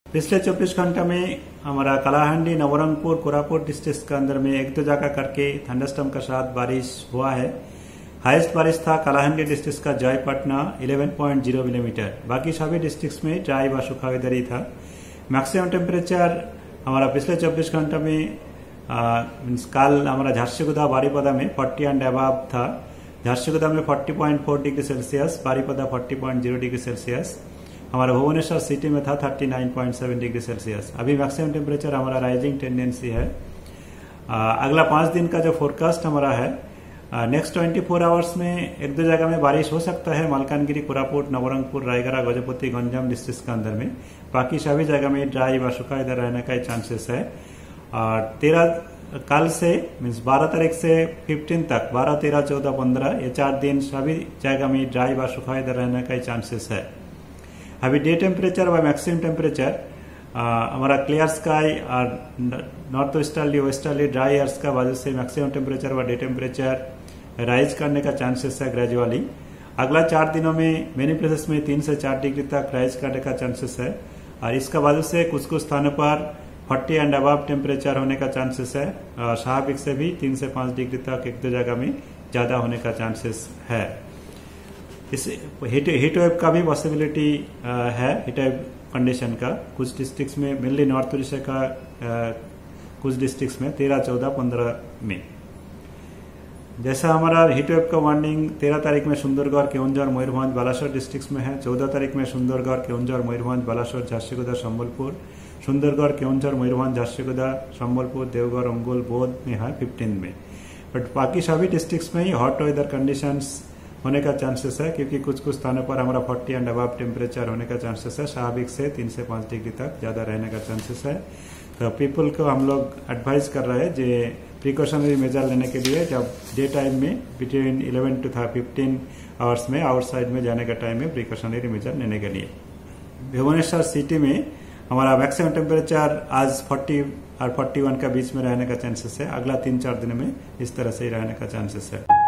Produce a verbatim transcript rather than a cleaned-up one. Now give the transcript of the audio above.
पिछले चौबीस घंटा में हमारा कलाहांडी, नवरंगपुर, कोरापुट डिस्ट्रिक्ट के अंदर में एक दो जगह करके थंडरस्टॉर्म के साथ बारिश हुआ है। हाईएस्ट बारिश था कलाहांडी डिस्ट्रिक्ट का जयपटना ग्यारह पॉइंट शून्य मिलीमीटर। बाकी सभी डिस्ट्रिक्ट में ड्राई व सूखा वेदर ही था। मैक्सिमम टेम्परेचर हमारा पिछले चौबीस घंटा में आ, कल हमारा झारसुगुदा, बारीपदा में चालीस एंड अबव था। झारसुगुदा में चालीस पॉइंट चार डिग्री सेल्सियस, बारीपदा चालीस पॉइंट शून्य डिग्री सेल्सियस। हमारा भुवनेश्वर सिटी में था उनतालीस पॉइंट सात डिग्री सेल्सियस। अभी मैक्सिमम टेम्परेचर हमारा राइजिंग टेंडेंसी है। आ, अगला पांच दिन का जो फोरकास्ट हमारा है, नेक्स्ट चौबीस आवर्स में एक दो जगह में बारिश हो सकता है। मालकानगिरी, कोरापुट, नवरंगपुर, रायगढ़, गजपति, गंजाम डिस्ट्रिक्ट के अंदर में। बाकी सभी जगह में ड्राई व सूखा इधर रहने का चांसेस है। और तेरह कल से मीन्स बारह तारीख से फिफ्टीन तक, बारह, तेरह, चौदह, पंद्रह, ये चार दिन सभी जगह में ड्राई व सूखा इधर रहने का चांसेस है। अभी डे टेम्परेचर व मैक्सिमम टेम्परेचर हमारा क्लियर स्काई और north westerly, westerly dry airs का वजह से मैक्सिमम टेम्परेचर व डे टेम्परेचर राइज करने का चांसेस है ग्रेजुअली। अगला चार दिनों में मेनी प्लेसेस में तीन से चार डिग्री तक राइज करने का चांसेस है। और इसका वजह से कुछ कुछ स्थानों पर चालीस एंड अबव टेम्परेचर होने का चांसेस है। और स्वाभाविक से भी तीन से पांच डिग्री तक एक दो जगह में ज्यादा होने का चांसेस है। इस हीट हीट वेव का भी पॉसिबिलिटी है। हीट वेव कंडीशन का कुछ डिस्ट्रिक्ट्स में, मेनली नॉर्थ उड़ीसा का आ, कुछ डिस्ट्रिक्ट्स में तेरह, चौदह, पंद्रह में। जैसा हमारा हीट वेव का वार्निंग तेरह तारीख में सुंदरगढ़, केवंझर, मयूरभंज, बालासोर डिस्ट्रिक्ट्स में है। चौदह तारीख में सुंदरगढ़, केवंझर, मयूरभंज, बालासोर, झारसुगुदा, संबलपुर, सुंदरगढ़, केवंझर, मयूरभंज, झारसुगुदा, संबलपुर, देवगढ़, अंगुल, बौद्ध में है फिफ्टीन में। बट बाकी सभी डिस्ट्रिक्ट्स में ही हॉट वेदर कंडीशंस होने का चांसेस है, क्योंकि कुछ कुछ स्थानों पर हमारा चालीस एंड अबव टेम्परेचर होने का चांसेस है। स्वाभाविक से तीन से पांच डिग्री तक ज्यादा रहने का चांसेस है। तो पीपल को हम लोग एडवाइज कर रहे हैं जे प्रिकॉशनरी मेजर लेने के लिए, जब डे टाइम में between eleven to fifteen hours में आउटसाइड में जाने का टाइम में प्रिकॉशनरी मेजर लेने के लिए। भुवनेश्वर सिटी में हमारा मैक्सिमम टेम्परेचर आज चालीस और इकतालीस का बीच में रहने का चांसेस है। अगला तीन चार दिन में इस तरह से ही रहने का चांसेस है।